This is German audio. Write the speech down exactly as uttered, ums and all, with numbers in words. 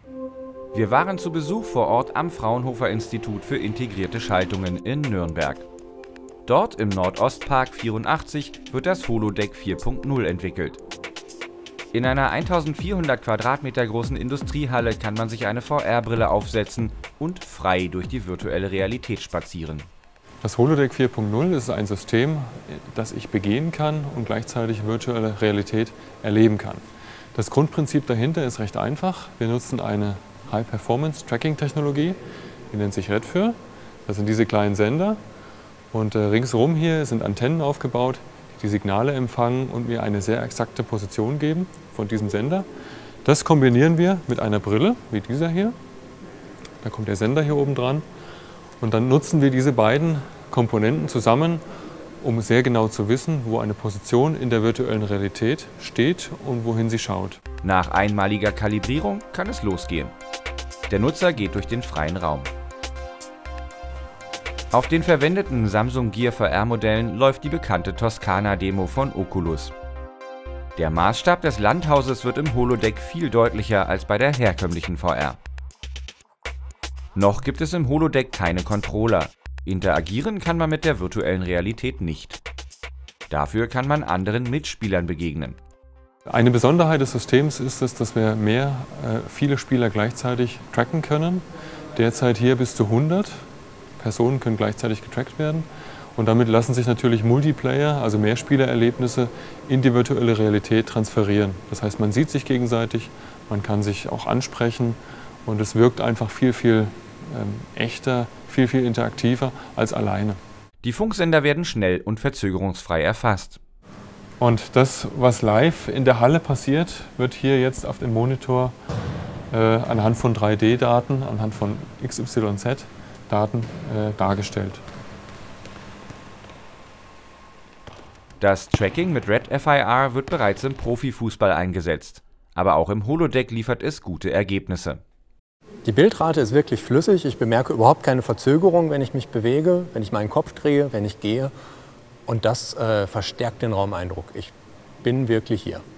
Wir waren zu Besuch vor Ort am Fraunhofer Institut für integrierte Schaltungen in Nürnberg. Dort im Nordostpark vierundachtzig wird das Holodeck vier Punkt null entwickelt. In einer eintausendvierhundert Quadratmeter großen Industriehalle kann man sich eine V R-Brille aufsetzen und frei durch die virtuelle Realität spazieren. Das Holodeck vier Punkt null ist ein System, das ich begehen kann und gleichzeitig virtuelle Realität erleben kann. Das Grundprinzip dahinter ist recht einfach. Wir nutzen eine High-Performance-Tracking-Technologie, die nennt sich Redfir. Das sind diese kleinen Sender und äh, ringsherum hier sind Antennen aufgebaut, die Signale empfangen und mir eine sehr exakte Position geben von diesem Sender. Das kombinieren wir mit einer Brille, wie dieser hier. Da kommt der Sender hier oben dran. Und dann nutzen wir diese beiden Komponenten zusammen, um sehr genau zu wissen, wo eine Position in der virtuellen Realität steht und wohin sie schaut. Nach einmaliger Kalibrierung kann es losgehen. Der Nutzer geht durch den freien Raum. Auf den verwendeten Samsung Gear V R-Modellen läuft die bekannte Toskana-Demo von Oculus. Der Maßstab des Landhauses wird im Holodeck viel deutlicher als bei der herkömmlichen V R. Noch gibt es im Holodeck keine Controller. Interagieren kann man mit der virtuellen Realität nicht. Dafür kann man anderen Mitspielern begegnen. Eine Besonderheit des Systems ist es, dass wir mehr, äh, viele Spieler gleichzeitig tracken können. Derzeit hier bis zu hundert Personen können gleichzeitig getrackt werden. Und damit lassen sich natürlich Multiplayer, also Mehrspielererlebnisse, in die virtuelle Realität transferieren. Das heißt, man sieht sich gegenseitig, man kann sich auch ansprechen und es wirkt einfach viel, viel ähm, echter, viel, viel interaktiver als alleine. Die Funksender werden schnell und verzögerungsfrei erfasst. Und das, was live in der Halle passiert, wird hier jetzt auf dem Monitor äh, anhand von drei D Daten, anhand von X Y Z Daten äh, dargestellt. Das Tracking mit Red F I R wird bereits im Profifußball eingesetzt. Aber auch im Holodeck liefert es gute Ergebnisse. Die Bildrate ist wirklich flüssig. Ich bemerke überhaupt keine Verzögerung, wenn ich mich bewege, wenn ich meinen Kopf drehe, wenn ich gehe. Und das äh, verstärkt den Raumeindruck. Ich bin wirklich hier.